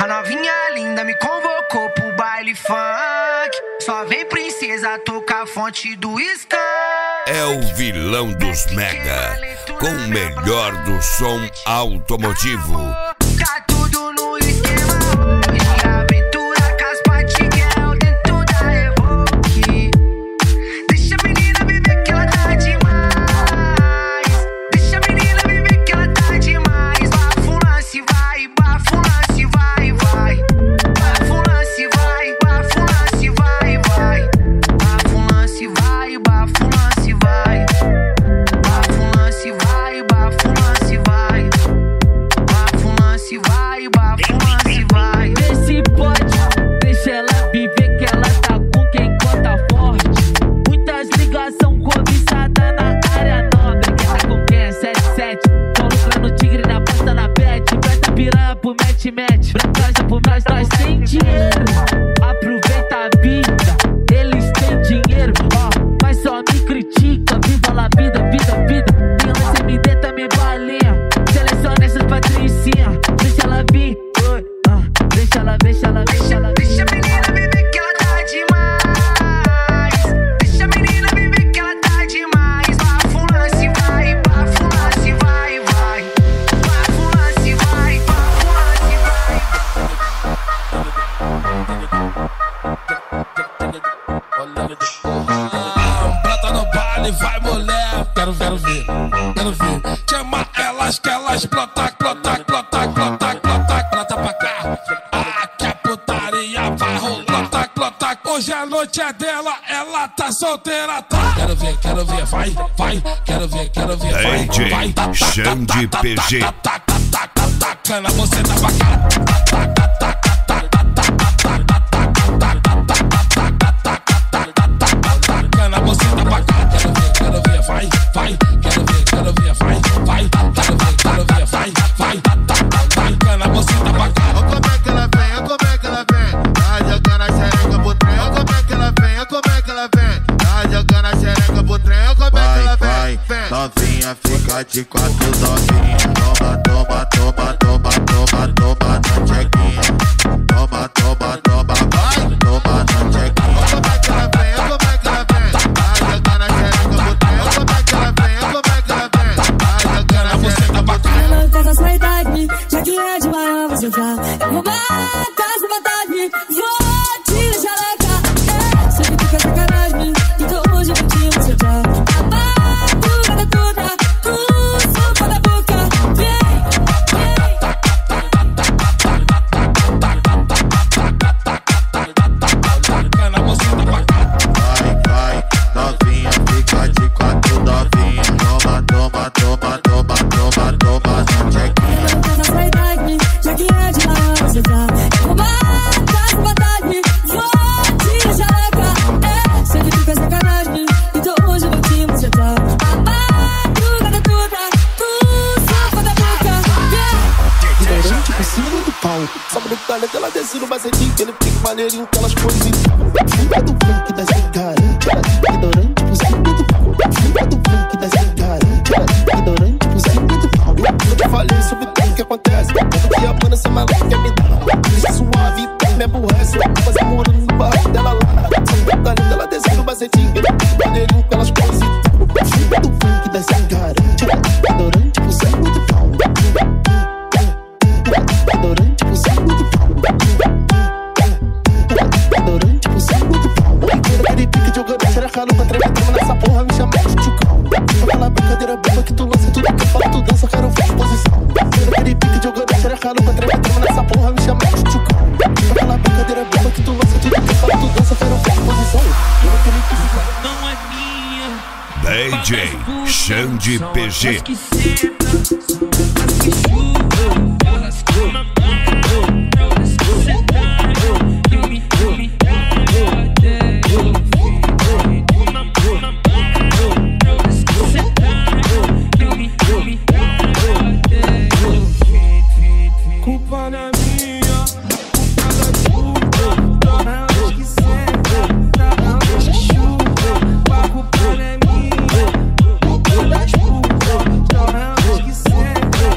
A novinha linda me convocou pro baile funk. Só vem princesa tocar a fonte do Skank. É o vilão dos Mega, com o melhor do som automotivo. Tá tudo no esquema hoje. Aventura com as Patiguel dentro da Evoque. Deixa a menina viver que ela tá demais. Deixa a menina viver que ela tá demais. Bafulance vai, bafulance vai, vai. Bafulance vai, bafulance vai, vai. Bafulance vai, bafulance vai. Bafulance vai, bafulance vai. Bafulance vai, bafulance vai. Vê se pode, deixa ela viver que ela tá com quem conta forte. Muitas ligações cobiçadas na área nobre. Quem tá com quem é 77. Tô lucrando tigre na pasta na pet. Presta piranha pro match-match. Pra pro nós tem dinheiro. Aproveita a vida, eles têm dinheiro, ó. Mas só me critica, viva la vida, vida, vida. Tem um SMD também balinha. Seleciona essas patricinhas. Deixa ela vir, deixa ela, deixa ela, deixa ela. Deixa a menina viver que ela tá demais. Deixa a menina viver que ela tá demais. Bafulance vai, bafulance vai, vai. Bafulance vai, bafulance vai. Brota no baile, vai mulher. Quero ver, quero ver. Chama elas que elas plota, plota, plota, plota, plota, plota pra cá. Aqui a putaria vai rolar, plota. Hoje a noite é dela, ela tá solteira, tá? Quero ver, vai, vai. Quero ver, vai, DJ vai. Xande PG. Tacana, você tá pra cá. Tacana, você tá pra cá. Quero ver, vai, vai. Quero ver, vai, vai. Quero ver, vai, vai. Tacana, você tá pra cá. Olha como é que ela vem, olha como é que ela vem. Tá jogando a xereca pro trem. Olha como é que ela vem, olha como é que ela vem. Tá jogando a xereca pro trem. Olha como é que ela vem. Novinha, fica de quatro, novinha. Toma, toma, toma, toma, toma, toma na chequinha. Toma, toma, toma, vai. Toma na chequinha. Olha como é que ela vem, olha como é que ela vem. Tá jogando a xereca pro trem. Olha como é que ela vem, olha como é que ela vem. Tá jogando a xereca pro trem. Ela com essa sua idade, já que é de maior você tá. Eu vou matar essa vontade, vou te jaleca. Sei que tu quer sacanagem, então hoje eu vou te mostrar. A madrugada toda, tu sopa da boca. Vem, vem. Tacana, você tá pra cá. Vai, vai, novinha, fica de quatro, novinha. Toma, toma, toma, toma, toma, toma na chequinha. Ela com essa sua idade, já que é de maior você tá. Eu vou matar essa vontade, vou te jaleca. Sei que tu quer sacanagem, então hoje eu vou te mostrar. A madrugada toda, tu sopa da boca. Vem. Ignorante por cima do pau. Sabe do talento, ela desce no macete. Ele fica maneirinho, aquelas coisas e tal. Filha do funk das ignorantes. Ela fica ignorante por cima do pau. Filha do funk das ignorantes. Ela fica ignorante por cima do pau. Eu te falei sobre tudo que acontece. Todo dia, mano, essa maluca quer me dar. Deixa suave, me aborrece. Fazer morando no barco dela lá. Sabe do talento, ela desce no macete. Ele fica maneirinho, aquelas coisas e tal. Filha do funk das ignorantes. Ela fica ignorante por cima do pau. Ignorante por cima do pau. Ignorante por cima do pau. Aquele pique jogando a xereca no treme. Trema nessa porra, me chama de tchucão. Aquela brincadeira boba que tu lança. Tudo que eu falo, tu dança, quero ver exposição. Aquele pique jogando a xereca no treme. Trema nessa porra, me chama de tchucão. Aquela brincadeira boba que tu lança. Tudo que eu falo, tu dança, quero ver exposição. Não é minha. DJ Xande PG. Que senta, as que chutam, elas que mamam, elas que sentaram, e me elas que sentaram, e me culpa não é minha, culpa da chuva, elas que sentam, elas que chutam, a culpa não é minha, culpa da chuva, elas que sentam.